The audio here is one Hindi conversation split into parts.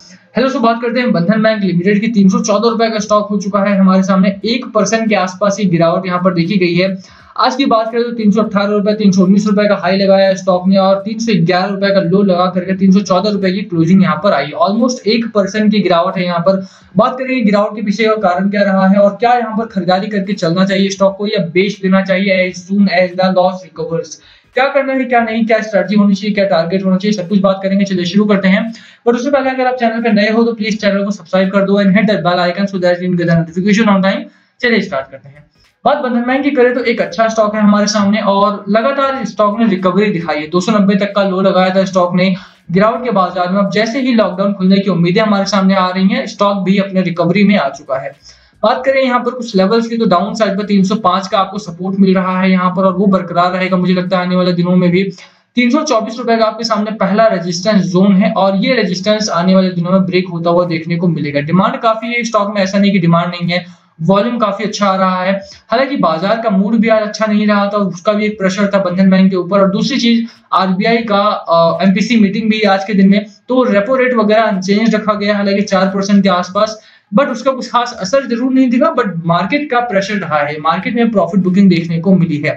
हेलो, सो बात करते हैं बंधन बैंक लिमिटेड की। 314 रुपए का स्टॉक हो चुका है हमारे सामने। 1% के आसपास ही गिरावट यहाँ पर देखी गई है। आज की बात करें तो 318 रुपए, 319 रुपए का हाई लगाया है स्टॉक ने और 311 रुपए का लो लगा करके 314 रुपए की क्लोजिंग यहाँ पर आई। ऑलमोस्ट 1% की गिरावट है यहाँ पर। बात करेंगे गिरावट के पीछे का कारण क्या रहा है और क्या यहाँ पर खरीदारी करके चलना चाहिए स्टॉक को या बेच देना चाहिए as soon as the loss recovers. क्या करना है, क्या नहीं, क्या स्ट्रेटजी होनी चाहिए, क्या टारगेट होना चाहिए, सब कुछ बात करेंगे। चलिए शुरू करते हैं। बट उससे पहले अगर आप चैनल पर नए हो तो प्लीज चैनल को सब्सक्राइब कर दो and hit that bell icon so that you get the notification on time. चलिए स्टार्ट करते हैं। बात बंधन बैंक की करें तो एक अच्छा स्टॉक है हमारे सामने और लगातार स्टॉक ने रिकवरी दिखाई है। 290 तक का लो लगाया था स्टॉक ने गिरावट के बाजार में। अब जैसे ही लॉकडाउन खुलने की उम्मीदें हमारे सामने आ रही हैं, स्टॉक भी अपने रिकवरी में आ चुका है। बात करें यहाँ पर कुछ लेवल्स की तो डाउन साइड पर 305 का आपको सपोर्ट मिल रहा है यहाँ पर और वो बरकरार रहेगा मुझे लगता है आने वाले दिनों में भी। 324 रुपए का आपके सामने पहला रेजिस्टेंस जोन है और ये रेजिस्टेंस आने वाले दिनों में ब्रेक होता हुआ देखने को मिलेगा। डिमांड काफी है स्टॉक में, ऐसा नहीं कि डिमांड नहीं है। वॉल्यूम काफी अच्छा आ रहा है। हालांकि बाजार का मूड भी आज अच्छा नहीं रहा था, उसका भी एक प्रेशर था बंधन बैंक के ऊपर। और दूसरी चीज, आरबीआई का एमपीसी मीटिंग भी आज के दिन में, तो रेपो रेट वगैरह अनचेंज रखा गया, हालांकि 4% के आसपास। बट उसका कुछ खास असर जरूर नहीं दिखा, बट मार्केट का प्रेशर रहा है। मार्केट में प्रॉफिट बुकिंग देखने को मिली है।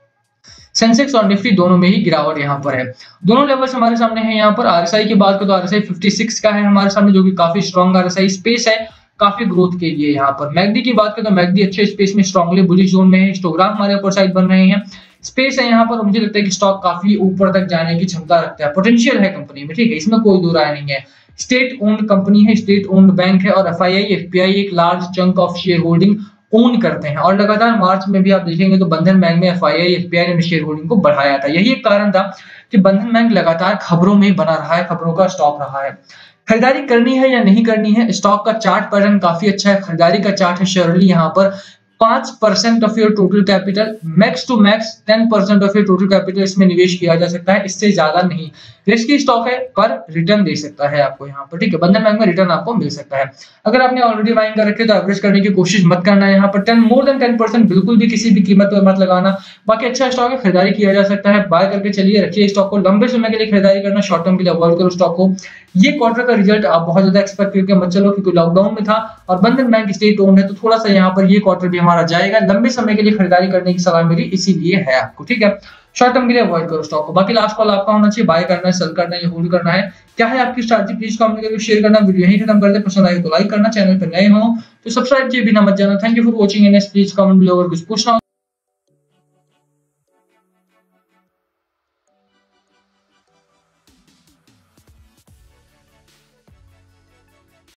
सेंसेक्स और निफ्टी दोनों में ही गिरावट यहाँ पर है। दोनों लेवल्स हमारे सामने हैं। यहाँ पर आरएसआई की बात करें तो आरएसआई 56 का है हमारे सामने, जो कि काफी स्ट्रॉन्ग आरएसआई स्पेस है काफी ग्रोथ के लिए। यहाँ पर मैगडी की बात करें तो मैगडी अच्छे स्पेस में स्ट्रांगली बुलिश जोन में है। हिस्टोग्राम हमारे अपर साइड बन रहे हैं, स्पेस है यहाँ पर। मुझे लगता है कि स्टॉक काफी ऊपर तक जाने की क्षमता रखता है, पोटेंशियल है कंपनी में, ठीक है, इसमें कोई दो राय नहीं है। स्टेट ओन्ड कंपनी है, स्टेट ओन्ड बैंक है और एफआईआई एफपीआई एक large chunk of share holding own करते हैं। और लगातार मार्च में भी आप देखेंगे तो बंधन बैंक में एफआईआई एफपीआई ने शेयर होल्डिंग को बढ़ाया था। यही एक कारण था कि बंधन बैंक लगातार खबरों में बना रहा है, खबरों का स्टॉक रहा है। खरीदारी करनी है या नहीं करनी है, स्टॉक का चार्ट पैटर्न काफी अच्छा है। खरीदारी का चार्ट है श्योरली यहाँ पर 5% of your total capital, max to max 10% of your total capital इसमें निवेश किया जा सकता है, इससे ज्यादा नहीं। रिस्की स्टॉक है पर रिटर्न दे सकता है आपको यहाँ पर, ठीक है। बंधन बैंक में रिटर्न आपको मिल सकता है। अगर आपने ऑलरेडी बाइंग कर रखे तो एवरेज करने की कोशिश मत करना है यहाँ पर। मोर देन 10% बिल्कुल भी किसी भी कीमत पर मत लगाना। बाकी अच्छा स्टॉक है, खरीदारी किया जा सकता है। बाय करके चलिए, रखिए स्टॉक को, लंबे समय के लिए खरीदारी करना, शॉर्ट टर्म के लिए अवॉइड करो स्टॉक को। ये क्वार्टर का रिजल्ट आप बहुत ज्यादा एक्सपेक्ट करके मत चलो, क्योंकि लॉकडाउन में था और बंधन बैंक स्टेट ओन्ड है, तो थोड़ा सा यहाँ पर ये क्वार्टर भी हमारा जाएगा। लंबे समय के लिए खरीदारी करने की सलाह मेरी इसीलिए है आपको, ठीक है। शॉर्ट टर्म के लिए अवॉइड करो स्टॉक को। बाकी लास्ट कॉल आपका होना चाहिए, बाय करना है, सेल करना है या होल्ड करना है, क्या है आपकी स्ट्रैटेजी, प्लीज कमेंट करके शेयर करना। वीडियो यहीं खत्म कर दे। पसंद आए तो लाइक करना, चैनल पर नए हो तो सब्सक्राइब किए बिना मत जाना। Thank you for watching and please comment below अगर कुछ पूछना हो।